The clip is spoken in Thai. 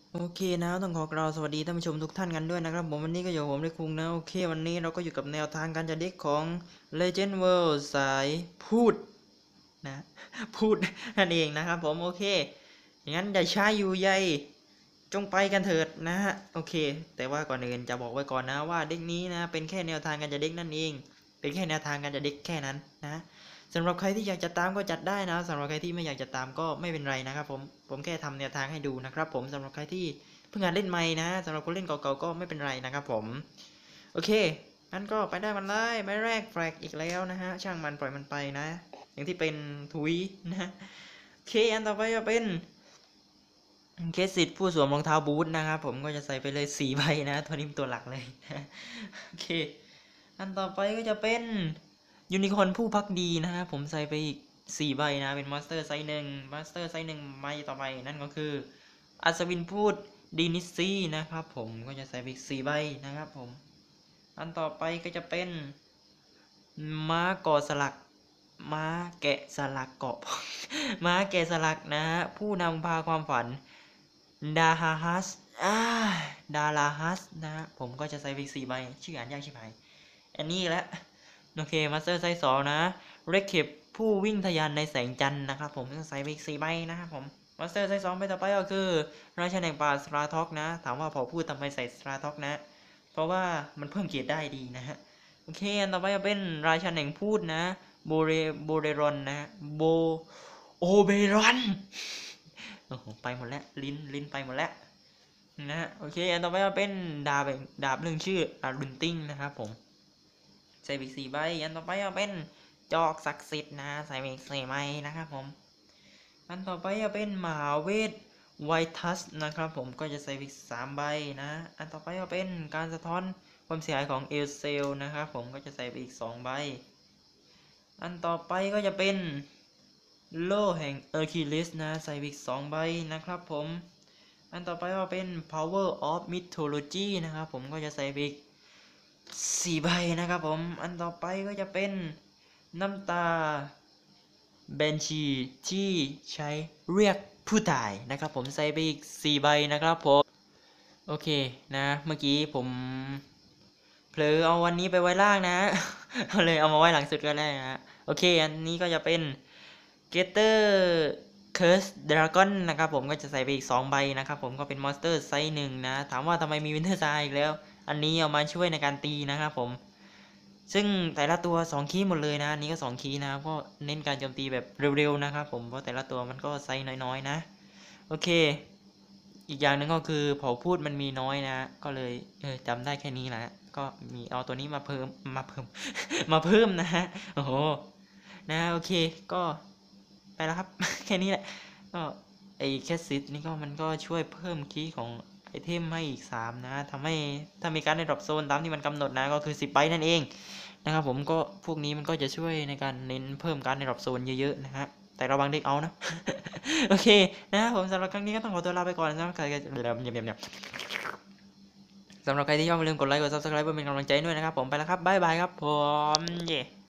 โอเคนะต้องขอกล่าวสวัสดีท่านผู้ชมทุกท่านกันด้วยนะครับผมวันนี้ก็อยู่ผมได้คุงนะโอเควันนี้เราก็อยู่กับแนวทางการจัดเด็กของ Legend World สายพูดนะพูดนั่นเองนะครับผมโอเคอย่างนั้นอย่าช้าอยู่ใยจงไปกันเถิดนะฮะโอเคแต่ว่าก่อนอื่นจะบอกไว้ก่อนนะว่าเด็กนี้นะเป็นแค่แนวทางการจัดเด็กนั่นเองเป็นแค่แนวทางการจัดเด็กแค่นั้นนะสำหรับใครที่อยากจะตามก็จัดได้นะสำหรับใครที่ไม่อยากจะตามก็ไม่เป็นไรนะครับผมแค่ทำแนวทางให้ดูนะครับผมสำหรับใครที่เพิ่งหัดเล่นใหม่นะสำหรับคนเล่นเก่าๆก็ไม่เป็นไรนะครับผมโอเคงั้นก็ไปได้มันเลยไม่แรกแฟลกอีกแล้วนะฮะช่างมันปล่อยมันไปนะอย่างที่เป็นทุยนะโอเคอันต่อไปจะเป็นเคสสิทธิ์ผู้สวมรองเท้าบูทนะครับผมก็จะใส่ไปเลย4ใบนะตัวนี้เป็นตัวหลักเลยโอเคอันต่อไปก็จะเป็นยูนิคอร์นผู้พักดีนะฮะผมใส่ไปอีก4ใบนะเป็นมาสเตอร์ไซส์1ใบต่อไปนั่นก็คืออัศวินพูดดีนิซี่นะครับผมก็จะใส่ไปอีก4ใบนะครับผมอันต่อไปก็จะเป็นม้าเกาะสลักม้าแกะสลักเกาะ ม้าแกะสลักนะฮะผู้นำพาความฝันดาฮาฮัสอ่าดาราฮัสนะฮะผมก็จะใส่ไป4ใบชื่ออ่านยากชิบหายอันนี้แหละโอเคมาสเตอร์ไซส์2นะเรคเคปผู้วิ่งทะยานในแสงจันทร์นะครับผมจะใส่ไปอีก4ใบนะครับผมมาสเตอร์ไซส์2ไปต่อไปก็คือราชาแห่งป่าสตราท็อกนะถามว่าพอพูดทำไมใส่สตราท็อกนะเพราะว่ามันเพิ่มเกียรติได้ดีนะฮะโอเคอันต่อไปจะเป็นราชาแห่งพูดนะโบเรรอนนะโบโอเบรอนโอ้โหไปหมดแล้วลิ้นไปหมดแล้วนะฮะโอเคอันต่อไปก็เป็นดาบเรื่องชื่ออารุนติ้งนะครับผมใส่ไป4ใบอันต่อไปก็เป็นจอกศักดิ์สิทธิ์นะใส่ไป4ใบนะครับผมอันต่อไปก็เป็นมหาเวทไวทัสนะครับผมก็จะใส่ไป3ใบนะอันต่อไปก็เป็นการสะท้อนความเสียหายของเอลเซลนะครับผมก็จะใส่ไปอีก2ใบอันต่อไปก็จะเป็นโล่แห่งเออร์คิลิสนะใส่อีก2ใบนะครับผมอันต่อไปก็เป็น Power of Mythology นะครับผมก็จะใส่อีก4ใบนะครับผมอันต่อไปก็จะเป็นน้ำตาเบนชีที่ใช้เรียกผู้ตายนะครับผมใส่ไปอีก4ใบนะครับผมโอเคนะเมื่อกี้ผมเผลอเอาวันนี้ไปไว้ล่างนะ เลยเอามาไว้หลังสุดก็ได้นะโอเคอันนี้ก็จะเป็นเกเตอร์เคิร์สดราก้อนนะครับผมก็จะใส่ไปอีก2ใบนะครับผมก็เป็นมอนสเตอร์ไซส์1นะถามว่าทำไมมีวินเทอร์ไซด์อีกแล้วอันนี้เอามาช่วยในการตีนะครับผมซึ่งแต่ละตัว2คีย์หมดเลยนะอันนี้ก็2คีย์นะก็เน้นการโจมตีแบบเร็วๆนะครับผมเพราะแต่ละตัวมันก็ไซส์น้อยๆนะโอเคอีกอย่างหนึ่งก็คือเผ่าพูดมันมีน้อยนะก็เลยจำได้แค่นี้แหละก็มีเอาตัวนี้มาเพิ่มมาเพิ่มนะฮะโอ้โหนะโอเคก็ไปแล้วครับ แค่นี้แหละก็ไอแคสซิตนี่ก็มันก็ช่วยเพิ่มคีย์ของไอเทมให้อีก3นะทำให้ถ้ามีการในดรอปโซนตามที่มันกำหนดนะก็คือ10 ใบนั่นเองนะครับผมก็พวกนี้มันก็จะช่วยในการเน้นเพิ่มการในดรอปโซนเยอะๆนะฮะแต่ระวังเด็กเอานะ โอเคนะครับผมสำหรับครั้งนี้ก็ต้องขอตัวลาไปก่อนนะครับใครสำหรับใครที่ชอบอย่าลืมกดไลค์กด Subscribe เพื่อเป็นกำลังใจด้วยนะครับผมไปแล้วครับบ๊ายบายครับผมเย่